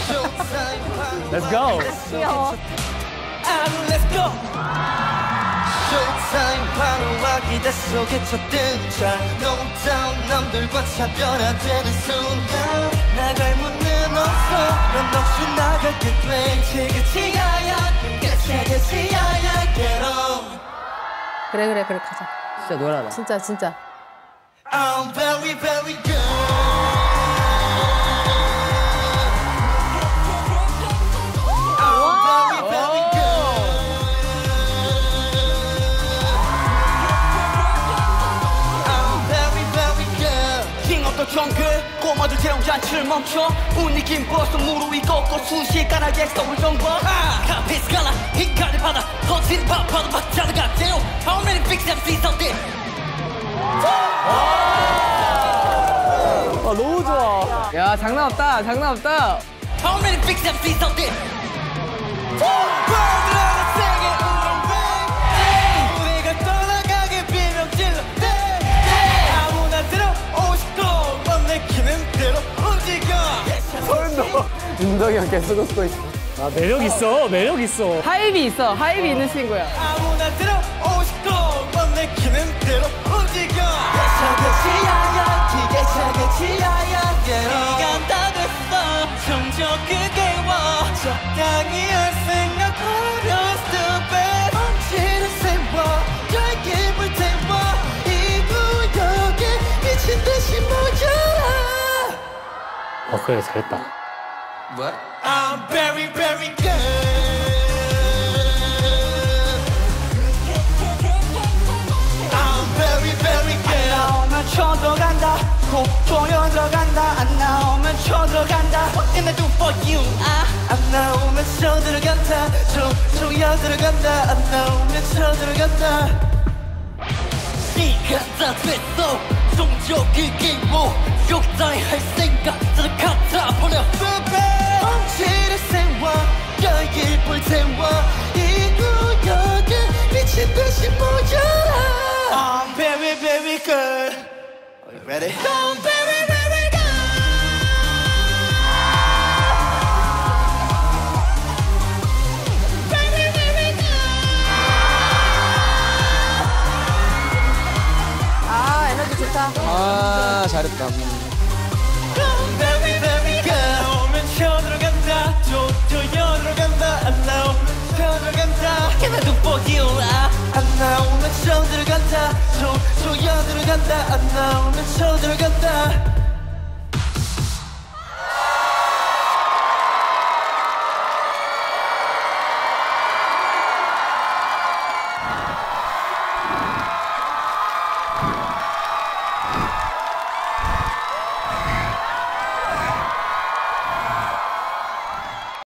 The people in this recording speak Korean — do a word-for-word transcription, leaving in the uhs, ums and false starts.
Let's go. 귀여워. Let's go. 쇼타임 바로 와 기대 속에 첫 등장 No doubt 남들과 차별화되는 순간 나갈 문은 없어 넌 없이 나가게 돼 지그치야야 끝이야야 Get on 그래 그래 그래 가자. 진짜 놀아라. 진짜 진짜. I'm very very good 정글 꼬마들 재롱 잔치를 멈춰 분위긴 벌써 무릎이 꺾고 순식간에 엑소를 정보 카페 스칼라 흰칼을 받아 터진 밥파도 박자를 같대요 How many big 엠씨s out there 아 너무 좋아. 야 장난 없다. 장난 없다. How many big 엠씨s out there 우리가 떠나가게 비명질러 아무나 들어오고 싶고 내키는 대로 움직여 소름돋아. 준덕이 형 계속 웃고 있어. 아 매력 있어. 매력 있어. 하이비 있어. 하이비 있는 친구야. 아무나 들어오고 싶고 내키는 대로 움직여 개차게치야야 기계차게치야야 네가 다 됐어 점점 그게 와 적당히 할 생각 버려 stupid 언제를 세워 열기 불태워 이 구역에 미친 듯이 모여라 어 그래 잘했다. What? I'm very very good I'm very very good 안 나오면 쳐들어간다 코 조여 들어간다 안 나오면 쳐들어간다 What can I do for you? 아. 안 나오면 쳐들어간다 조, 조여 들어간다 안 나오면 쳐들어간다 네가 다 됐어 종족이 기모 욕당히 할 생각 저를 갖다 버려 엄지를 세워 열길 불태워 이 구역에 미친 듯이 모여라 I'm very very good Are you ready? I'm very very good Very very good 아 에너지 좋다. 아 잘했다. I'm very very good 오면 쳐들어간다 조여 들어간다 안 나오면 쳐들어간다 What can I do for you? 아. 안 나오면 쳐들어간다 조, 조여 들어간다 안 나오면 쳐들어간다